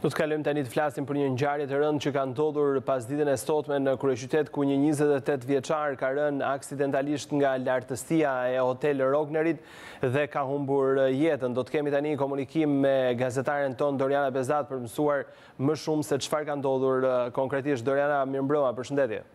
Do të kalojmë tani të flasim për një ngjarje të rëndë që ka ndodhur pas ditën e sotme në kryeqytet, ku një 28 vjeçar ka rënë aksidentalisht nga lartësia e Hotel Rognerit dhe ka humbur jetën. Do të kemi tani komunikim me gazetaren ton Doriana Bezat për mësuar më shumë se çfarë ka ndodhur konkretisht. Doriana, mirëmbrëma, përshëndetje.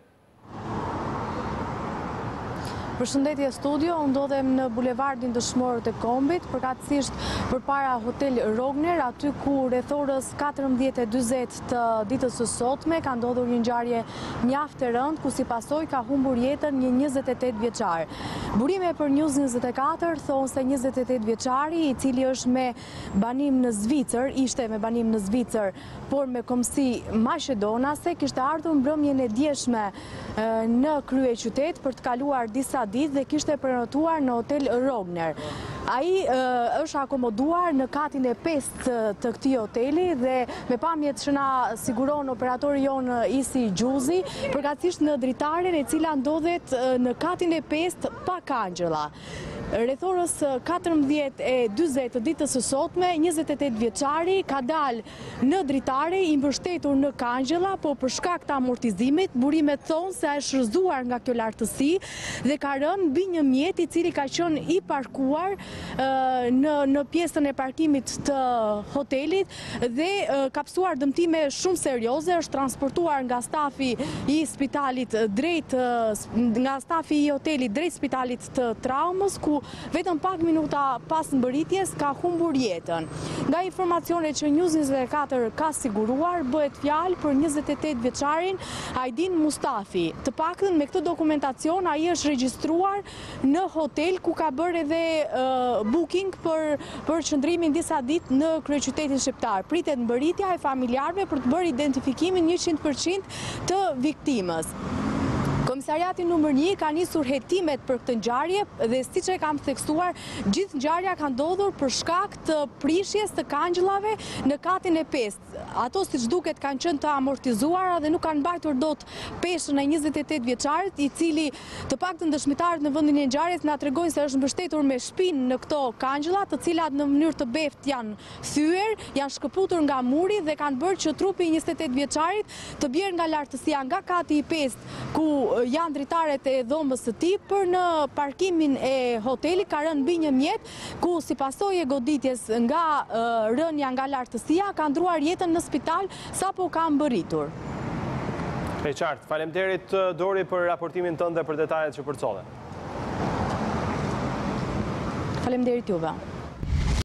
Përshëndetje studio, ndodhem në bulevardin Dëshmorët e Kombit, përkatësisht përpara Hotel Rogner, aty ku rreth orës 14:40 të ditës së sotme ka ndodhur një ngjarje mjaft e rëndë, ku si pasojë ka humbur jetën një 28 vjeçar. Burime për News 24 thonë se 28 vjeçari, i cili është me banim në Zvicër, ishte me banim në Zvicër, por me kombësi maqedonase, kishte ardhur mbrëmjen e djeshme në kryeqytet për të kaluar disa ditë dhe kishte prenotuar në Hotel Rogner. Ai është akomoduar në katin e 5 të këtij hoteli dhe me pamjet që na siguron operatori jonë Isi Gjuzi, përkatësisht në dritaren e cila ndodhet në katin e 5 pa kangjëlla. Rreth orës 14:40 të ditës së sotme, 28 vjeçari ka dalë në dritare i mbështetur në kangjëlla, po për shkak të amortizimit, burimet thonë se është shërzuar nga kjo lartësi dhe ka rënë mbi një mjet i cili ka qenë i parkuar në pjesën e parkimit të hotelit dhe ka pasur dëmtime shumë serioze. Është transportuar nga stafi i spitalit nga stafi i hotelit drejt spitalit të traumës, ku vetëm pak minuta pas mbërritjes ka humbur jetën. Nga informacionet që News 24 ka siguruar, bëhet fjalë për 28 vjeçarin Ajdin Mustafi. Të paktën me këtë dokumentacion ai është regjistruar në hotel, ku ka bërë edhe booking për qëndrimin disa ditë në kryeqytetin shqiptar. Pritet mbërritja e familjarëve për të bërë identifikimin 100% të viktimës. Komisariati numër 1 ka nisur hetimet për këtë ngjarje dhe siç e kam theksuar, gjithë ngjarja ka ndodhur për shkak të prishjes të kangjëllave në katin e 5. Ato siç duket kanë qenë të amortizuara dhe nuk kanë mbajtur dot peshën e 28 vjeçarit, i cili të paktën dëshmitarët në vendin e ngjarjes na tregojnë se është mbështetur me shpinë në këto kangjëlla, të cilat në mënyrë të beftë janë thyer, janë shkëputur nga muri dhe kanë bërë që trupi i 28 vjeçarit të bjerë nga lartësia nga kati i 5, ku janë dritaret e dhomës së tij, për në parkimin e hotelit ka rënë mbi një mjet, ku si pasojë e goditjes nga rënja nga lartësia ka ndruar jetën në spital sapo ka mbërritur. E qartë, faleminderit Dori për raportimin tënd dhe për detajet që përcolle. Faleminderit juve.